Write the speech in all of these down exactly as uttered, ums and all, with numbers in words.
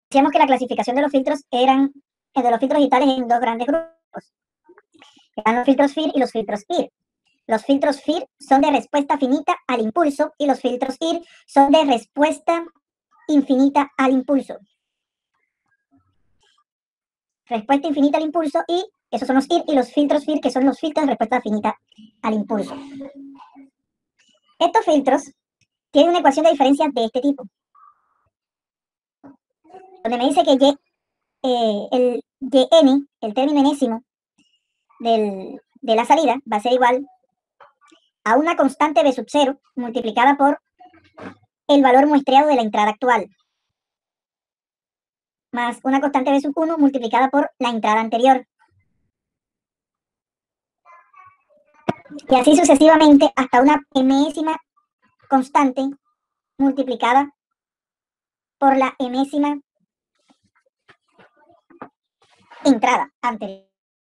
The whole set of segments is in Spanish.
decíamos que la clasificación de los filtros eran, de los filtros digitales en dos grandes grupos. Están los filtros F I R y los filtros I R. Los filtros F I R son de respuesta finita al impulso y los filtros I R son de respuesta infinita al impulso. Respuesta infinita al impulso y esos son los I R y los filtros F I R, que son los filtros de respuesta finita al impulso. Estos filtros tienen una ecuación de diferencia de este tipo, donde me dice que y, eh, el yn, el término enésimo del, de la salida, va a ser igual a una constante b sub cero multiplicada por el valor muestreado de la entrada actual, más una constante b sub uno multiplicada por la entrada anterior. Y así sucesivamente hasta una enésima constante multiplicada por la enésima entrada anterior.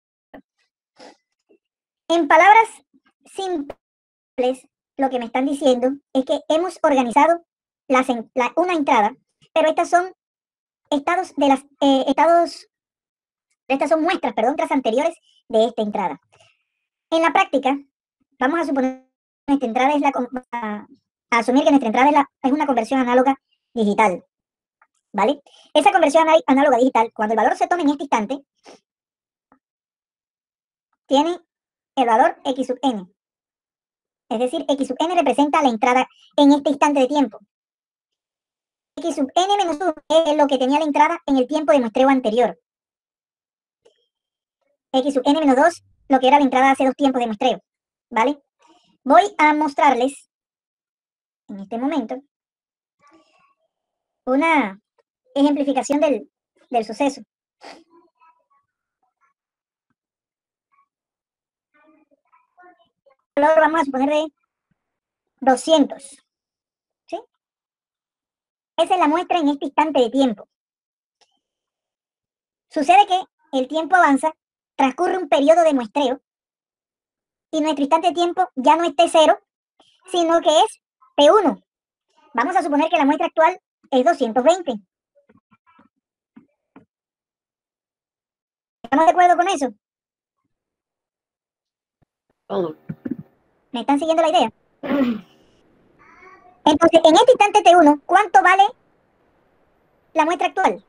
En palabras simples, lo que me están diciendo es que hemos organizado las, la, una entrada, pero estas son estados de las eh, estados, estas son muestras, perdón, tras anteriores de esta entrada. En la práctica, vamos a suponer que nuestra entrada es la a, a asumir que nuestra entrada es, la, es una conversión análoga digital, ¿vale? Esa conversión análoga digital, cuando el valor se tome en este instante, tiene el valor x sub n. Es decir, x sub n representa la entrada en este instante de tiempo. X sub n menos uno es lo que tenía la entrada en el tiempo de muestreo anterior. X sub n menos dos, lo que era la entrada hace dos tiempos de muestreo, ¿vale? Voy a mostrarles, en este momento, una ejemplificación del, del suceso. Valor vamos a suponer de doscientos, ¿sí? Esa es la muestra en este instante de tiempo. Sucede que el tiempo avanza, transcurre un periodo de muestreo y nuestro instante de tiempo ya no es T cero, sino que es P uno. Vamos a suponer que la muestra actual es doscientos veinte. ¿Estamos de acuerdo con eso? Oh. ¿Me están siguiendo la idea? Entonces, en este instante T uno, ¿cuánto vale la muestra actual?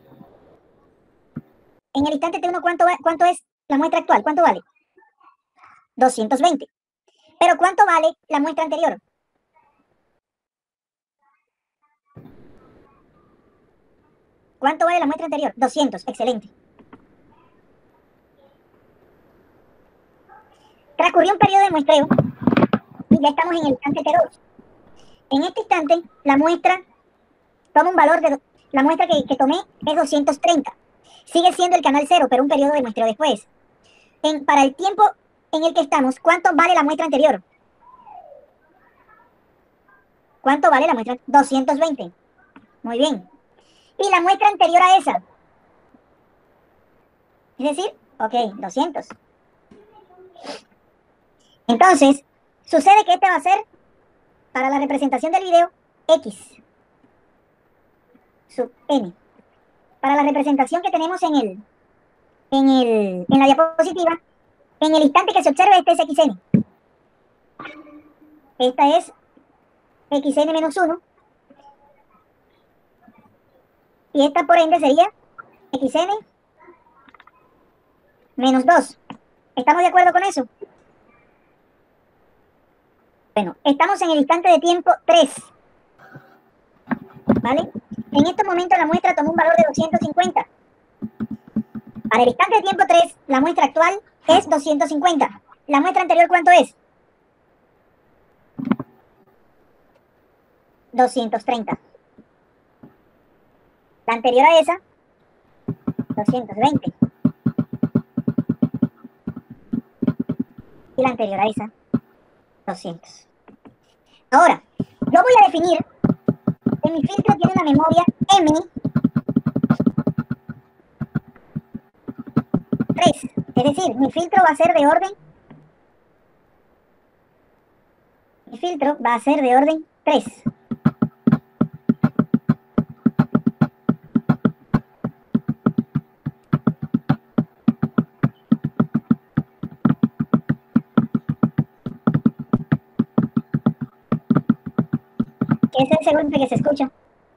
En el instante T uno, ¿cuánto, va, ¿cuánto es la muestra actual? ¿Cuánto vale? doscientos veinte. ¿Pero cuánto vale la muestra anterior? ¿Cuánto vale la muestra anterior? doscientos, excelente. Transcurrió un periodo de muestreo y ya estamos en el instante T dos. En este instante, la muestra toma un valor de... La muestra que, que tomé es doscientos treinta. Sigue siendo el canal cero, pero un periodo de muestreo después. En, para el tiempo en el que estamos, ¿cuánto vale la muestra anterior? ¿Cuánto vale la muestra? doscientos veinte. Muy bien. Y la muestra anterior a esa. Es decir, ok, doscientos. Entonces, sucede que este va a ser, para la representación del video, X sub n. Para la representación que tenemos en el, en el, en la diapositiva, en el instante que se observa, este es xn. Esta es xn menos uno. Y esta, por ende, sería xn menos dos. ¿Estamos de acuerdo con eso? Bueno, estamos en el instante de tiempo tres. ¿Vale? En estos momentos la muestra tomó un valor de doscientos cincuenta. Para el instante de tiempo tres, la muestra actual es doscientos cincuenta. ¿La muestra anterior cuánto es? doscientos treinta. La anterior a esa, doscientos veinte. Y la anterior a esa, doscientos. Ahora, yo voy a definir que mi filtro tiene una memoria M tres. Es decir, mi filtro va a ser de orden... Mi filtro va a ser de orden tres. ese es ese golpe que se escucha.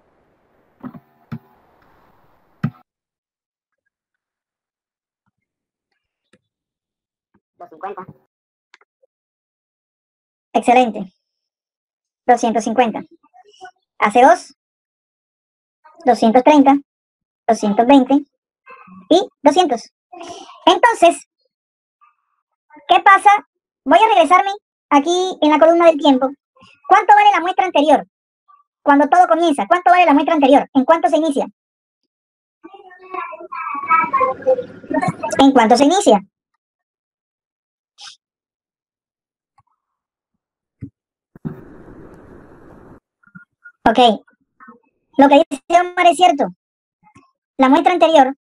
doscientos cincuenta. Excelente. doscientos cincuenta. Hace dos. doscientos treinta. doscientos veinte. Y doscientos. Entonces, ¿qué pasa? Voy a regresarme aquí en la columna del tiempo. ¿Cuánto vale la muestra anterior? Cuando todo comienza, ¿cuánto vale la muestra anterior? ¿En cuánto se inicia? ¿En cuánto se inicia? Ok. Lo que dice Omar es cierto. La muestra anterior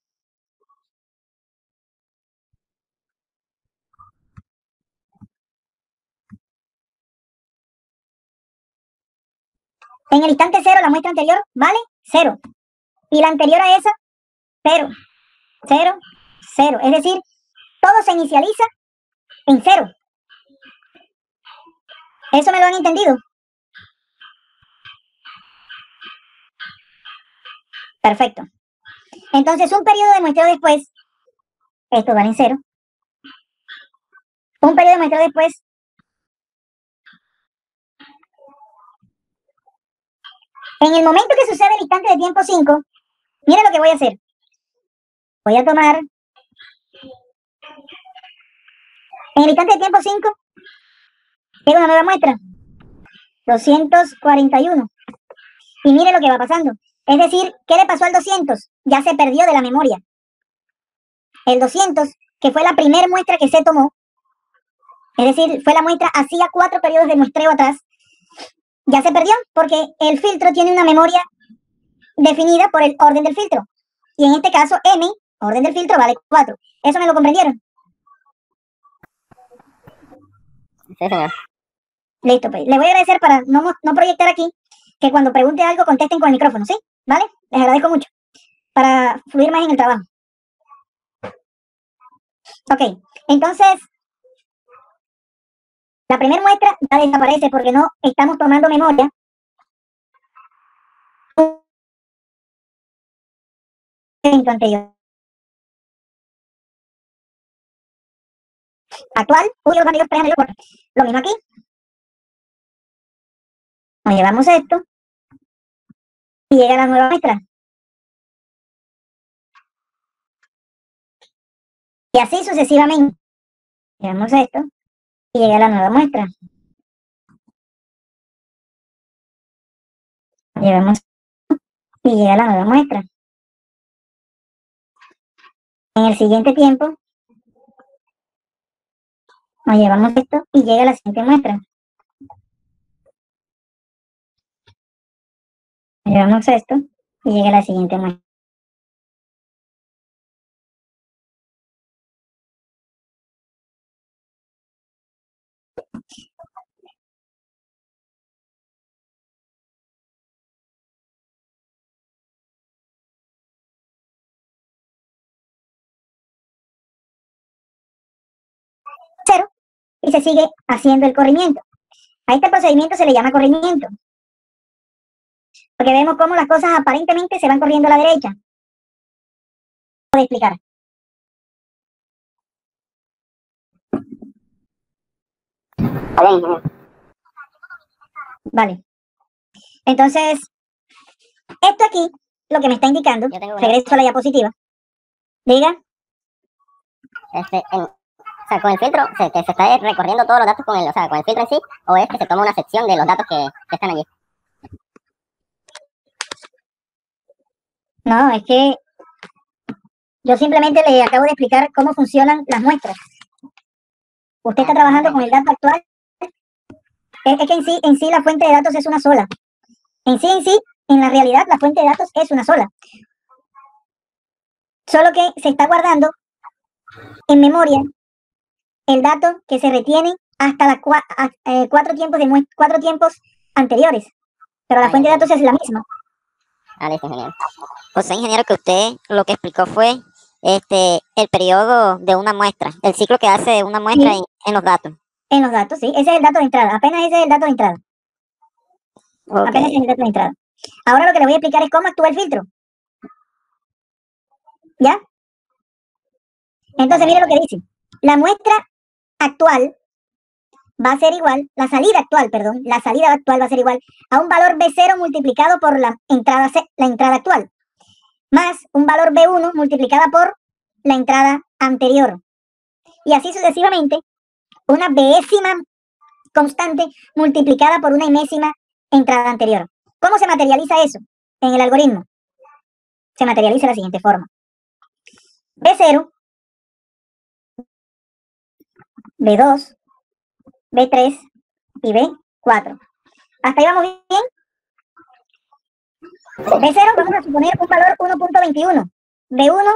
en el instante cero, la muestra anterior vale cero. Y la anterior a esa, cero. Cero, cero. Es decir, todo se inicializa en cero. ¿Eso me lo han entendido? Perfecto. Entonces, un periodo de muestreo después, esto vale en cero. Un periodo de muestreo después, en el momento que sucede el instante de tiempo cinco, mira lo que voy a hacer. Voy a tomar, en el instante de tiempo cinco, tengo una nueva muestra, doscientos cuarenta y uno. Y mire lo que va pasando. Es decir, ¿qué le pasó al doscientos? Ya se perdió de la memoria. El doscientos, que fue la primera muestra que se tomó, es decir, fue la muestra hacía cuatro periodos de muestreo atrás, ya se perdió porque el filtro tiene una memoria definida por el orden del filtro. Y en este caso, M, orden del filtro, vale cuatro. ¿Eso me lo comprendieron? Sí, señor. Listo, pues. Les voy a agradecer para no, no proyectar aquí, que cuando pregunte algo contesten con el micrófono, ¿sí? ¿Vale? Les agradezco mucho. Para fluir más en el trabajo. Ok, entonces, la primera muestra ya desaparece porque no estamos tomando memoria. Anterior. Actual, uy, los amigos, lo mismo aquí. Nos llevamos esto y llega la nueva muestra. Y así sucesivamente. Llevamos esto y llega la nueva muestra. Llevamos y llega la nueva muestra. En el siguiente tiempo nos llevamos esto y llega la siguiente muestra. Nos llevamos esto y llega la siguiente muestra. Cero y se sigue haciendo el corrimiento. A este procedimiento se le llama corrimiento. Porque vemos cómo las cosas aparentemente se van corriendo a la derecha. Voy a explicar. Vale. Entonces, esto aquí, lo que me está indicando, regreso a la diapositiva. Diga. Este, en, o sea, con el filtro, se, que se está recorriendo todos los datos con el, o sea, con el filtro en sí, o es que se toma una sección de los datos que, que están allí. No, es que yo simplemente le acabo de explicar cómo funcionan las muestras. Usted está trabajando con el dato actual. Es, es que en sí, en sí la fuente de datos es una sola. En sí, en sí, en la realidad la fuente de datos es una sola. Solo que se está guardando en memoria el dato que se retiene hasta las cua eh, cuatro tiempos de cuatro tiempos anteriores. Pero la fuente de datos es la misma. Ah, listo, ingeniero. O sea, ingeniero, que usted lo que explicó fue este el periodo de una muestra, el ciclo que hace una muestra sí. en, en los datos. En los datos, sí. Ese es el dato de entrada. Apenas ese es el dato de entrada. Ok. Apenas en el dato de entrada. Ahora lo que le voy a explicar es cómo actúa el filtro. ¿Ya? Entonces, mire lo que dice. La muestra actual va a ser igual, la salida actual, perdón, la salida actual va a ser igual a un valor B cero multiplicado por la entrada, C, la entrada actual, más un valor B uno multiplicada por la entrada anterior. Y así sucesivamente, una décima constante multiplicada por una enésima entrada anterior. ¿Cómo se materializa eso en el algoritmo? Se materializa de la siguiente forma. B cero, B dos, B tres y B cuatro. ¿Hasta ahí vamos bien? B cero vamos a suponer un valor uno punto veintiuno. B uno,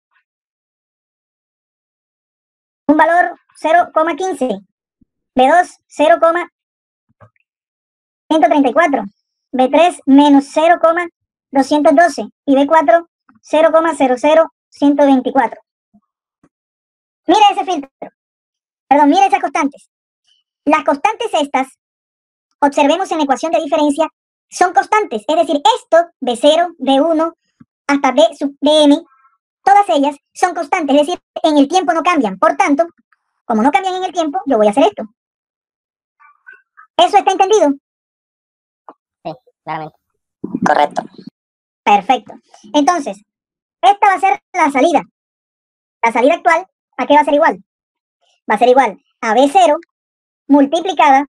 un valor cero coma quince. B dos, cero coma ciento treinta y cuatro. B tres, menos cero coma doscientos doce. Y B cuatro, cero coma cero cero ciento veinticuatro. Mire ese filtro. Perdón, mire esas constantes. Las constantes estas, observemos en la ecuación de diferencia, son constantes. Es decir, esto, B cero, B uno, hasta B sub Bm, todas ellas son constantes. Es decir, en el tiempo no cambian. Por tanto, como no cambian en el tiempo, yo voy a hacer esto. ¿Eso está entendido? Sí, claramente. Correcto. Perfecto. Entonces, esta va a ser la salida. La salida actual, ¿a qué va a ser igual? Va a ser igual a B cero multiplicada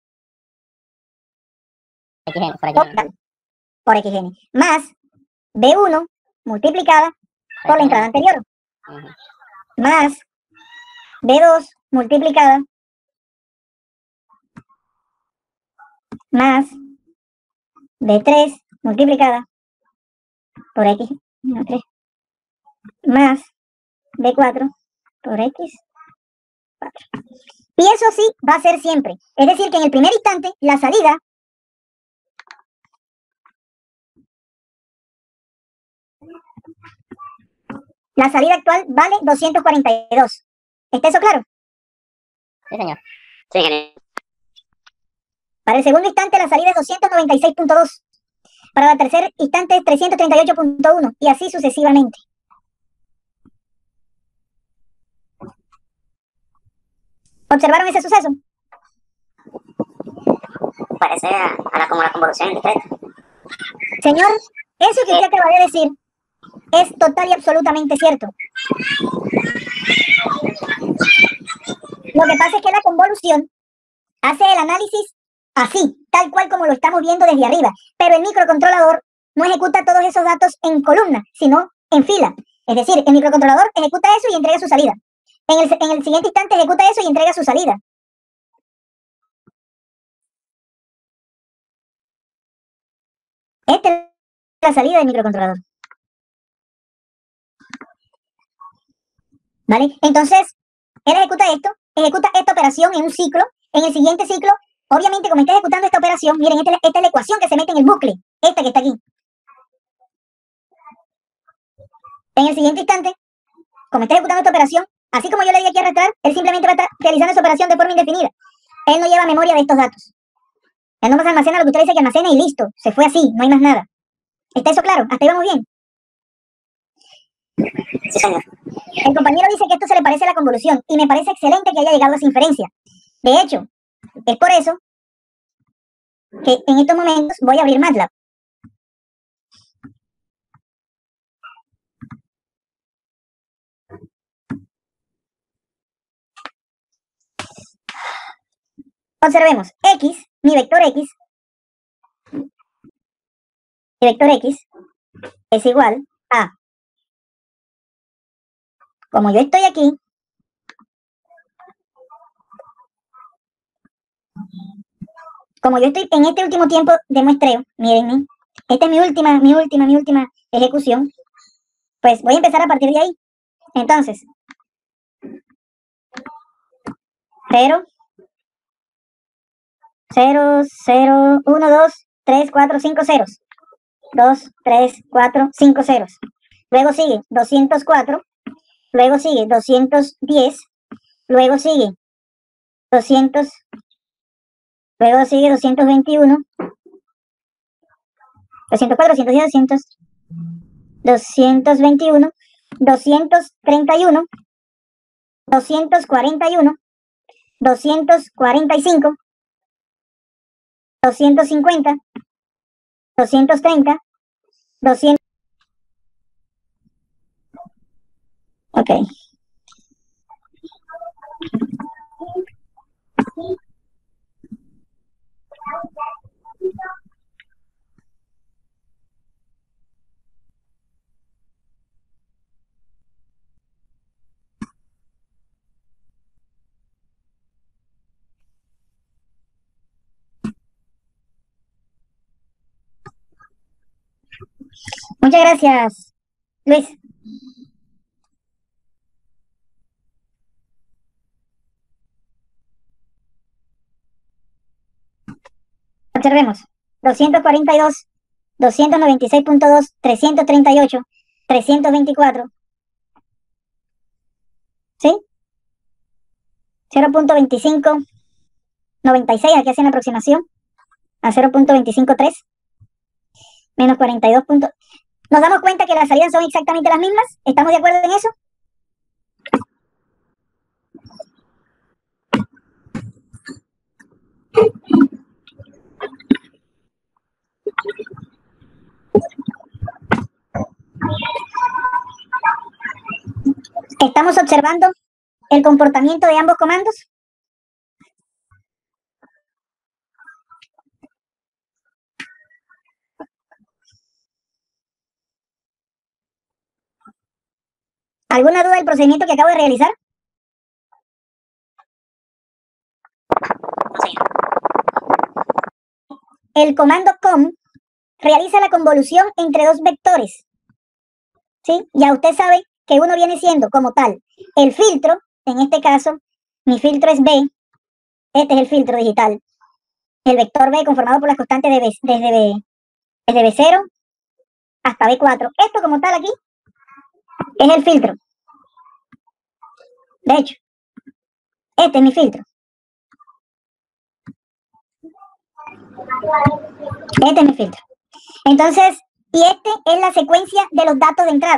Xn, por por, Xn. por Xn, más B uno multiplicada por la entrada anterior, Ujú. más B dos multiplicada más B tres multiplicada por X, no, tres, más B cuatro por X cuatro. Y eso sí va a ser siempre. Es decir, que en el primer instante, la salida la salida actual vale doscientos cuarenta y dos. ¿Está eso claro? Sí, señor. Sí, genial. Para el segundo instante, la salida es doscientos noventa y seis punto dos. Para el tercer instante es trescientos treinta y ocho punto uno. Y así sucesivamente. ¿Observaron ese suceso? Parece a, a la, como la convolución en discreta. Señor, eso que usted acaba de decir es total y absolutamente cierto. Lo que pasa es que la convolución hace el análisis así, tal cual como lo estamos viendo desde arriba. Pero el microcontrolador no ejecuta todos esos datos en columna, sino en fila. Es decir, el microcontrolador ejecuta eso y entrega su salida. En el, en el siguiente instante ejecuta eso y entrega su salida. Esta es la salida del microcontrolador. ¿Vale? Entonces, él ejecuta esto, ejecuta esta operación en un ciclo. En el siguiente ciclo, obviamente, como está ejecutando esta operación, miren, esta, esta es la ecuación que se mete en el bucle, esta que está aquí. En el siguiente instante, como está ejecutando esta operación, así como yo le di aquí a arrastrar, él simplemente va a estar realizando esa operación de forma indefinida. Él no lleva memoria de estos datos. Él no más almacena lo que usted dice que almacena y listo. Se fue así, no hay más nada. ¿Está eso claro? ¿Hasta ahí vamos bien? Sí, señor. El compañero dice que esto se le parece a la convolución y me parece excelente que haya llegado a esa inferencia. De hecho, es por eso que en estos momentos voy a abrir MATLAB. Observemos, X, mi vector X, mi vector X es igual a, como yo estoy aquí, como yo estoy en este último tiempo de muestreo, mírenme, esta es mi última, mi última, mi última ejecución, pues voy a empezar a partir de ahí. Entonces, cero, cero, cero, uno, dos, tres, cuatro, cinco ceros. dos, tres, cuatro, cinco ceros. Luego sigue doscientos cuatro, luego sigue doscientos diez, luego sigue doscientos, luego sigue doscientos veintiuno, doscientos cuatro, doscientos diez, doscientos, doscientos veintiuno, doscientos treinta y uno, doscientos cuarenta y uno, doscientos cuarenta y cinco, doscientos cincuenta, doscientos treinta, doscientos. Ok. Muchas gracias, Luis. Observemos. doscientos cuarenta y dos, doscientos noventa y seis punto dos, trescientos treinta y ocho, trescientos veinticuatro. ¿Sí? cero punto veinticinco noventa y seis, aquí hacen la aproximación a cero punto veinticinco tres, menos cuarenta y dos. ¿Nos damos cuenta que las salidas son exactamente las mismas? ¿Estamos de acuerdo en eso? ¿Estamos observando el comportamiento de ambos comandos? ¿Alguna duda del procedimiento que acabo de realizar? No, señor. El comando com realiza la convolución entre dos vectores. ¿Sí? Ya usted sabe que uno viene siendo como tal el filtro. En este caso, mi filtro es B. Este es el filtro digital. El vector B conformado por las constantes de B, desde, B, desde B cero hasta B cuatro. Esto como tal aquí es el filtro. De hecho, este es mi filtro. Este es mi filtro. Entonces, y este es la secuencia de los datos de entrada.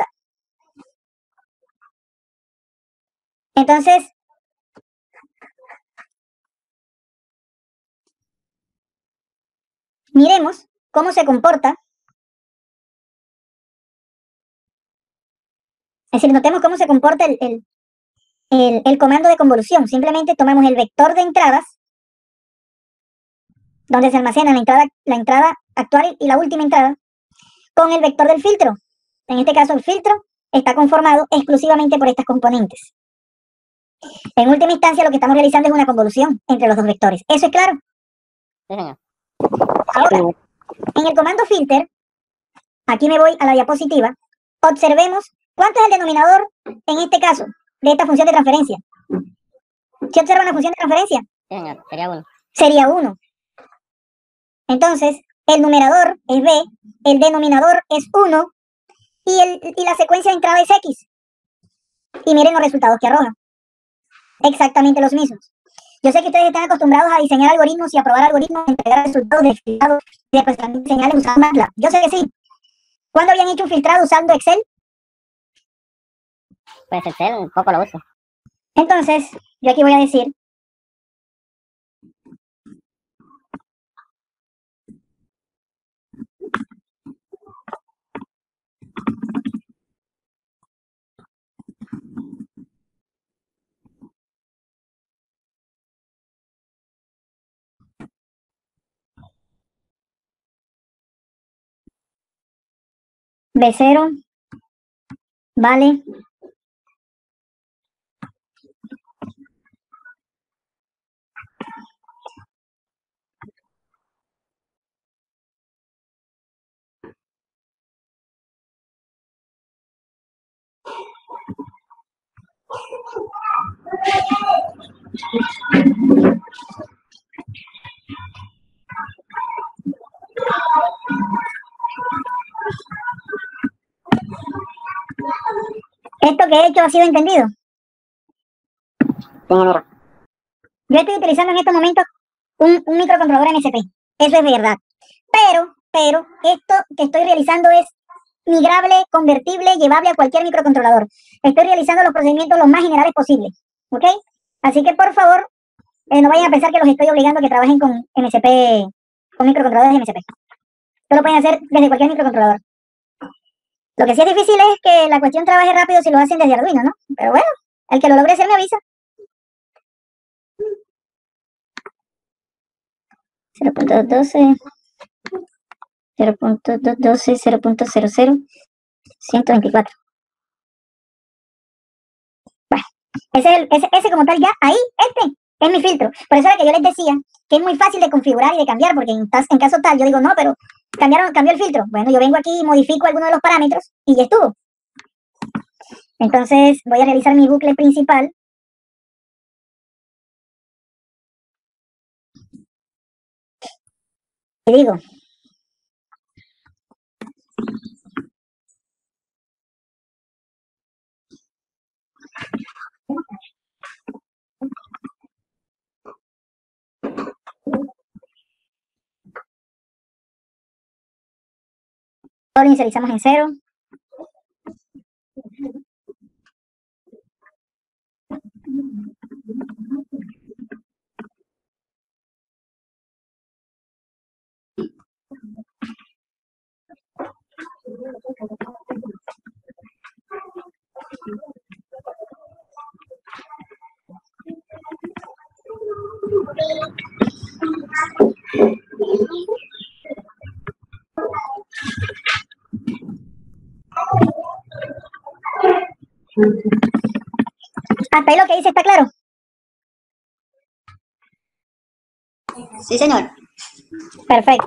Entonces, miremos cómo se comporta. Es decir, notemos cómo se comporta el, el, el, el comando de convolución. Simplemente tomamos el vector de entradas, donde se almacena la entrada, la entrada actual y la última entrada, con el vector del filtro. En este caso, el filtro está conformado exclusivamente por estas componentes. En última instancia, lo que estamos realizando es una convolución entre los dos vectores. ¿Eso es claro? Sí, señor. Ahora, en el comando filter, aquí me voy a la diapositiva, observemos cuánto es el denominador, en este caso, de esta función de transferencia. ¿Se observa una función de transferencia? Sí, señor. Sería uno. Sería uno. Entonces, el numerador es B, el denominador es uno y, el, y la secuencia de entrada es X. Y miren los resultados que arroja. Exactamente los mismos. Yo sé que ustedes están acostumbrados a diseñar algoritmos y a probar algoritmos, entregar resultados de filtrado y de procesamiento de señales usando MATLAB. Yo sé que sí. ¿Cuándo habían hecho un filtrado usando Excel? Pues Excel un poco lo uso. Entonces, yo aquí voy a decir B cero vale ¿esto que he hecho ha sido entendido? Sí, ingeniero. Yo estoy utilizando en estos momentos un, un microcontrolador M S P. Eso es verdad. Pero, pero esto que estoy realizando es migrable, convertible, llevable a cualquier microcontrolador. Estoy realizando los procedimientos los más generales posibles, ¿ok? Así que, por favor, eh, no vayan a pensar que los estoy obligando a que trabajen con M C P, con microcontroladores de M C P. Esto lo pueden hacer desde cualquier microcontrolador. Lo que sí es difícil es que la cuestión trabaje rápido si lo hacen desde Arduino, ¿no? Pero bueno, el que lo logre hacer me avisa. cero punto doce, cero punto doce, cero punto cero cero, ciento veinticuatro. Bueno, ese, es el, ese, ese como tal ya, ahí, este es mi filtro. Por eso era que yo les decía que es muy fácil de configurar y de cambiar, porque en, en caso tal, yo digo, no, pero cambiaron, cambió el filtro. Bueno, yo vengo aquí y modifico alguno de los parámetros y ya estuvo. Entonces voy a realizar mi bucle principal. Y digo, lo inicializamos en cero. Hasta ahí lo que dice está claro. Sí, señor. Perfecto.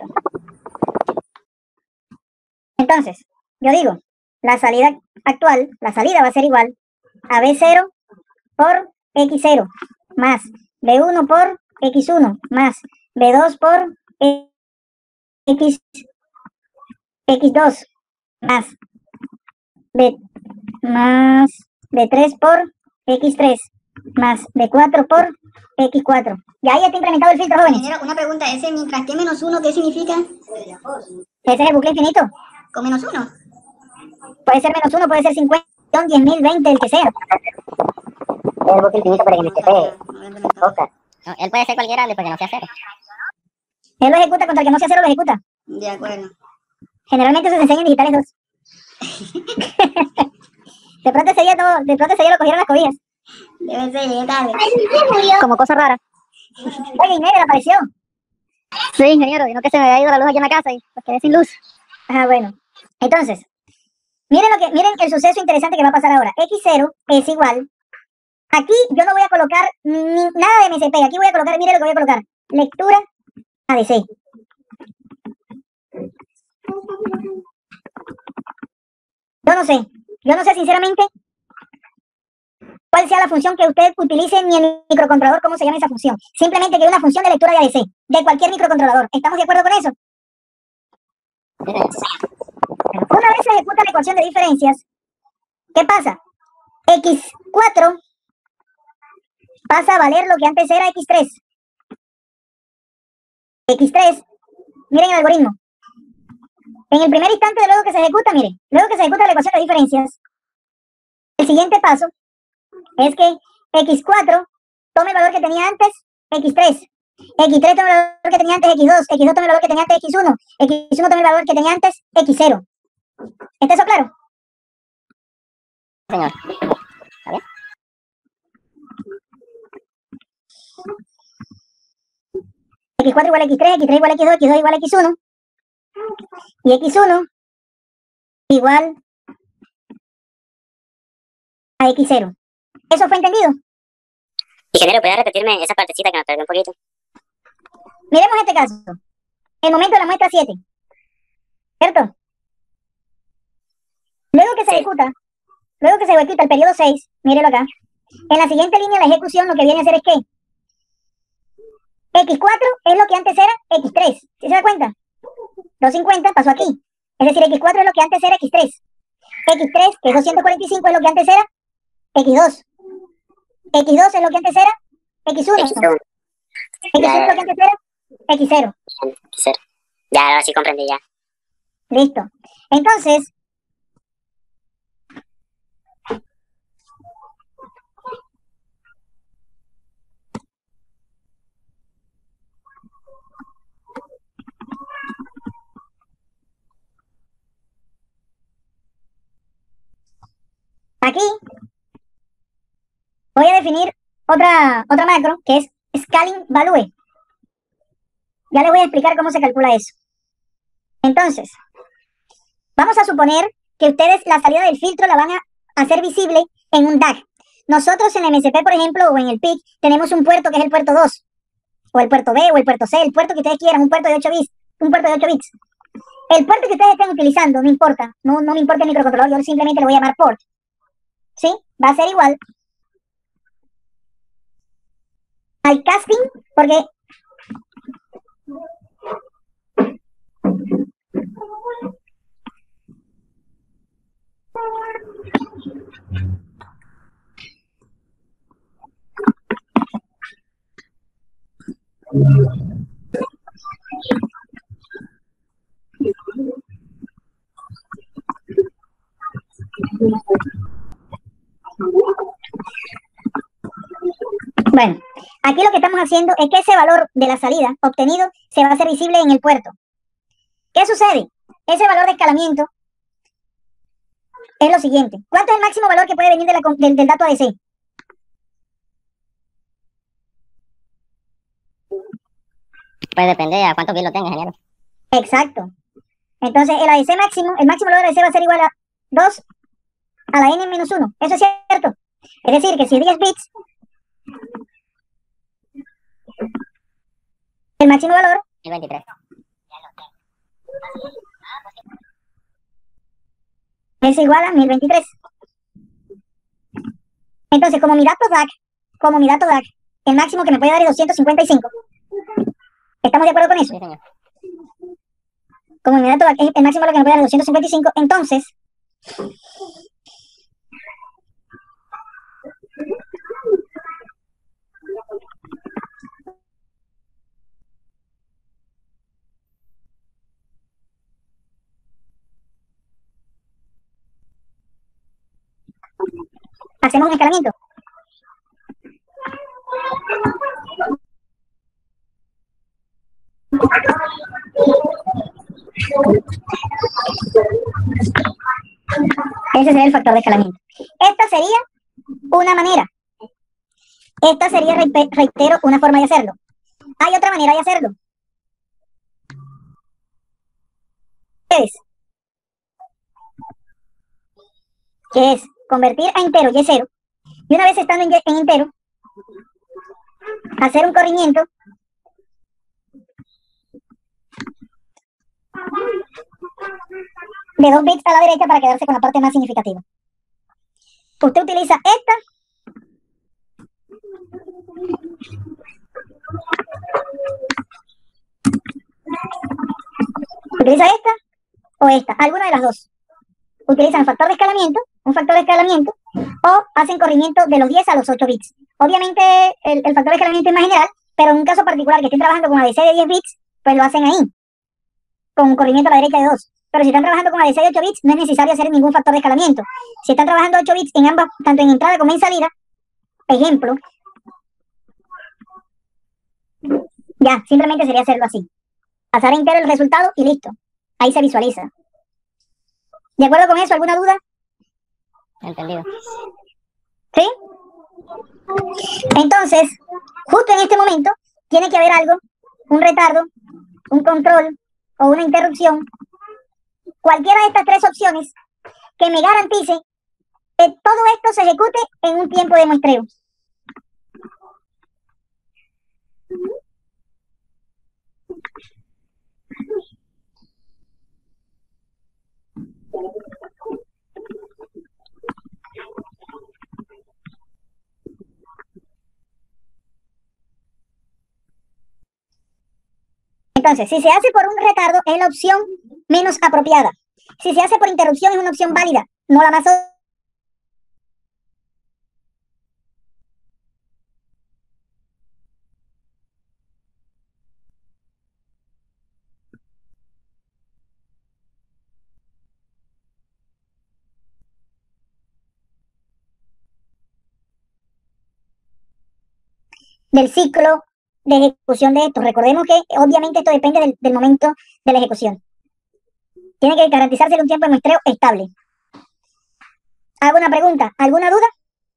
Entonces, yo digo, la salida actual, la salida va a ser igual a B cero por X cero más B uno por X uno más B dos por X, X2 más B, más B tres por X tres más B cuatro por X cuatro. Ya ahí está implementado el filtro, jóvenes. Ingeniero, una pregunta, ese mientras que menos uno, ¿qué significa? Ese es el bucle infinito. ¿Con menos uno? Puede ser menos uno, puede ser cincuenta, diez mil, veinte, el que sea. Es el bucle infinito para que M C P toca. No, él puede ser cualquiera después que no sea cero. Él lo ejecuta contra el que no sea cero, lo ejecuta. De acuerdo. Generalmente eso se enseña en digitales dos. de pronto ese día no, de pronto ese día lo cogieron las cobijas. Debe ser, llegué tarde. Como cosa rara. Oye, Inés, apareció. Sí, ingeniero, y no que se me había ido la luz aquí en la casa y pues quedé sin luz. Ah, bueno. Entonces, miren lo que, miren el suceso interesante que va a pasar ahora. X cero es igual. Aquí yo no voy a colocar ni, nada de M C P. Aquí voy a colocar, miren lo que voy a colocar. Lectura A D C. Yo no sé. Yo no sé sinceramente cuál sea la función que usted utilice ni el microcontrolador, cómo se llama esa función. Simplemente que es una función de lectura de A D C, de cualquier microcontrolador. ¿Estamos de acuerdo con eso? Una vez se ejecuta la ecuación de diferencias, ¿qué pasa? X cuatro pasa a valer lo que antes era X tres. X tres, miren el algoritmo. En el primer instante de luego que se ejecuta, miren, luego que se ejecuta la ecuación de diferencias, el siguiente paso es que X cuatro tome el valor que tenía antes X tres. X tres tome el valor que tenía antes X dos. X dos tome el valor que tenía antes X uno. X uno tome el valor que tenía antes X cero. ¿Está eso claro? Señor. ¿Está bien? X cuatro igual a X tres, X tres igual a X dos, X dos igual a X uno. Y X uno igual a X cero. ¿Eso fue entendido? Ingeniero, ¿puede repetirme esa partecita que me perdí un poquito? Miremos este caso. El momento de la muestra siete. ¿Cierto? Luego que se Sí. ejecuta, luego que se ejecuta el periodo seis, mírelo acá. En la siguiente línea de la ejecución lo que viene a hacer es que X cuatro es lo que antes era X tres. ¿Sí se da cuenta? doscientos cincuenta pasó aquí. Es decir, X cuatro es lo que antes era X tres. X tres, que es doscientos cuarenta y cinco, es lo que antes era X dos. X dos es lo que antes era X uno. X uno. X uno es lo que antes era X cero. X cero. Ya, ahora sí comprendí ya. Listo. Entonces, aquí voy a definir otra, otra macro que es scaling value. Ya les voy a explicar cómo se calcula eso. Entonces, vamos a suponer que ustedes la salida del filtro la van a hacer visible en un D A C. Nosotros en M S P, por ejemplo, o en el P I C, tenemos un puerto que es el puerto dos, o el puerto B, o el puerto C, el puerto que ustedes quieran, un puerto de ocho bits, un puerto de ocho bits. El puerto que ustedes estén utilizando, no importa, no, no me importa el microcontrolador, yo simplemente le voy a llamar port. ¿Sí? Va a ser igual al casting, porque bueno, aquí lo que estamos haciendo es que ese valor de la salida obtenido se va a hacer visible en el puerto. ¿Qué sucede? Ese valor de escalamiento es lo siguiente. ¿Cuánto es el máximo valor que puede venir de la, del, del dato A D C? Pues depende a cuántos bits lo tengas, ingeniero. Exacto. Entonces, el A D C máximo, el máximo valor de A D C va a ser igual a dos a la n menos uno. Eso es cierto. Es decir, que si es diez bits, el máximo valor El veintitrés. es igual a mil veintitrés. Entonces, como mi dato D A C, como mi dato D A C, el máximo que me puede dar es doscientos cincuenta y cinco. ¿Estamos de acuerdo con eso? Sí, señor. Como mi dato D A C es el máximo valor que me puede dar es doscientos cincuenta y cinco, entonces hacemos un escalamiento. Ese sería el factor de escalamiento. Esta sería una manera. Esta sería, reitero, una forma de hacerlo. Hay otra manera de hacerlo. Es, que es convertir a entero y cero. Y una vez estando en, en entero, hacer un corrimiento de dos bits a la derecha para quedarse con la parte más significativa. Usted utiliza esta utiliza esta o esta, alguna de las dos. Utilizan factor de escalamiento, un factor de escalamiento, o hacen corrimiento de los diez a los ocho bits. Obviamente el, el factor de escalamiento es más general, pero en un caso particular que estén trabajando con A D C de diez bits, pues lo hacen ahí, con un corrimiento a la derecha de dos. Pero si están trabajando con A D C de ocho bits, no es necesario hacer ningún factor de escalamiento. Si están trabajando ocho bits en ambas, tanto en entrada como en salida, ejemplo, ya, simplemente sería hacerlo así. Pasar entero el resultado y listo. Ahí se visualiza. ¿De acuerdo con eso? ¿Alguna duda? Entendido. ¿Sí? Entonces, justo en este momento, tiene que haber algo, un retardo, un control o una interrupción, cualquiera de estas tres opciones que me garantice que todo esto se ejecute en un tiempo de muestreo. Entonces, si se hace por un retardo, es la opción menos apropiada. Si se hace por interrupción, es una opción válida, no la más del ciclo de ejecución de esto. Recordemos que obviamente esto depende del, del momento de la ejecución. Tiene que garantizarse un tiempo de muestreo estable. ¿Hago una pregunta? ¿Alguna duda?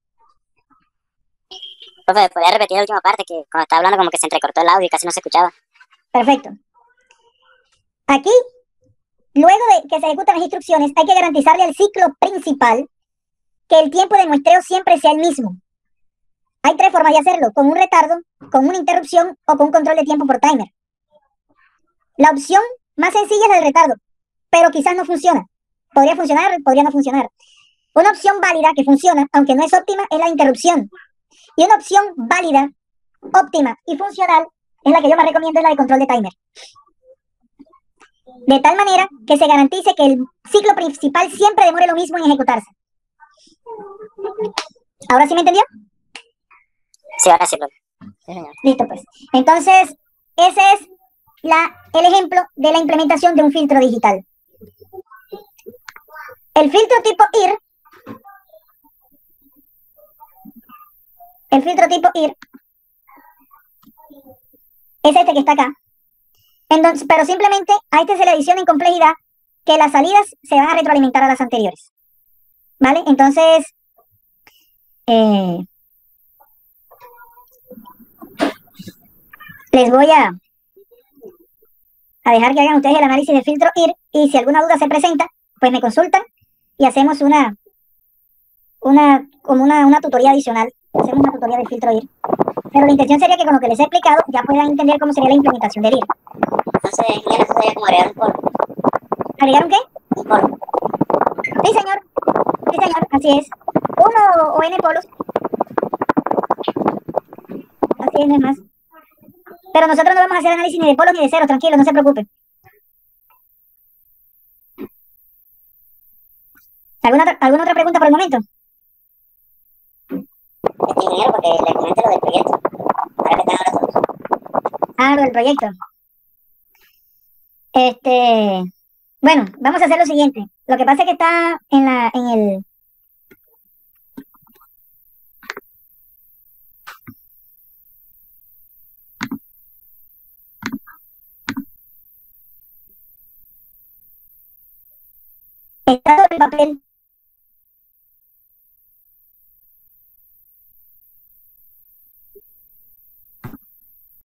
Profe, ¿podría repetir la última parte? Que cuando estaba hablando como que se entrecortó el audio y casi no se escuchaba. Perfecto. Aquí, luego de que se ejecutan las instrucciones, hay que garantizarle al ciclo principal que el tiempo de muestreo siempre sea el mismo. Hay tres formas de hacerlo: con un retardo, con una interrupción o con un control de tiempo por timer. La opción más sencilla es la del retardo, pero quizás no funciona. Podría funcionar, podría no funcionar. Una opción válida que funciona, aunque no es óptima, es la interrupción. Y una opción válida, óptima y funcional, es la que yo más recomiendo, es la de control de timer. De tal manera que se garantice que el ciclo principal siempre demore lo mismo en ejecutarse. ¿Ahora sí me entendió? Sí, ahora sí, profe. Sí, señor. Listo, pues. Entonces, ese es la, el ejemplo de la implementación de un filtro digital. El filtro tipo I R, el filtro tipo I R, es este que está acá. Entonces, pero simplemente a este se le adiciona en complejidad que las salidas se van a retroalimentar a las anteriores. ¿Vale? Entonces, eh, les voy a, a dejar que hagan ustedes el análisis del filtro I R, y si alguna duda se presenta, pues me consultan y hacemos una, una como una, una tutoría adicional. Hacemos una tutoría del filtro I R. Pero la intención sería que con lo que les he explicado ya puedan entender cómo sería la implementación del I R. Entonces, ingeniero, eso sería como agregar un polvo. ¿Agregaron qué? Un polvo. Sí, señor. Sí, señor. Así es. Uno o N polos. Así es, no es más. Pero nosotros no vamos a hacer análisis ni de polos ni de ceros, tranquilo, no se preocupen. ¿Alguna, otra- ¿Alguna otra pregunta por el momento? Este ingeniero, porque le comenté lo del proyecto. Ahora que están ahora solos. Ah, lo del proyecto. Este, bueno, vamos a hacer lo siguiente. Lo que pasa es que está en la, en el, está sobre el papel